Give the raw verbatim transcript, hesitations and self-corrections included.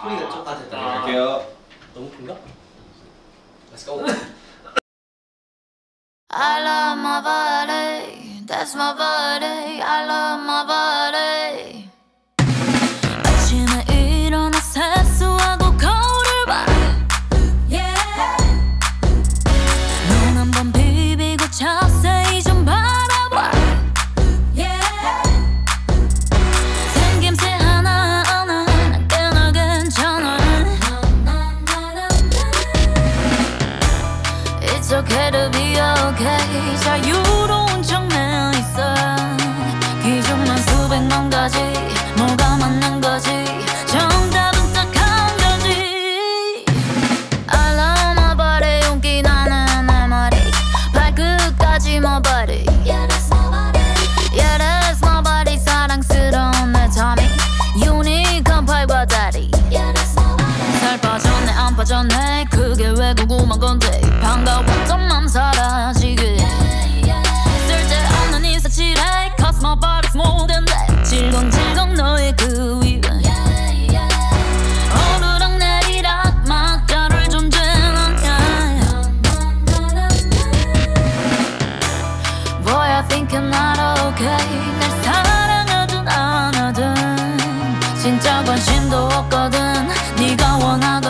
소리가 좀 빠졌다. 아, 갈게요. 너무 큰가? Let's go. I love my body, that's my body. I love my body. 아침에 일어나 세수하고 거울을 봐. Yeah. 눈 한번 비비고 자세히 좀 바라봐. Yeah. 생김새 하나하나 난 꽤나 괜찮아. It's okay to be okay. 자유로운 척내 있어. 기준만 수백만 가지. 뭐가 맞는 거지? 정답은 딱 한 가지. I love my body. 용기 나는 내 머리 발끝까지 my body. Yeah, that's my body. Yeah, that's my body. 사랑스러운 내 tummy. 유니크한 팔과 다리. Yeah, that's my body. 살 빠졌네 안 빠졌네 그게 왜 궁금한 건데 반가웠던 맘 사라지게. 쓸데없는 인사치레 Cause my body's more than that. 질겅질겅 너의 그 위에 오르락 내리락 막다를 존재는 Boy I think you're not okay. 날 사랑하든 안 하든 진짜 관심도 없거든. 네가 원하건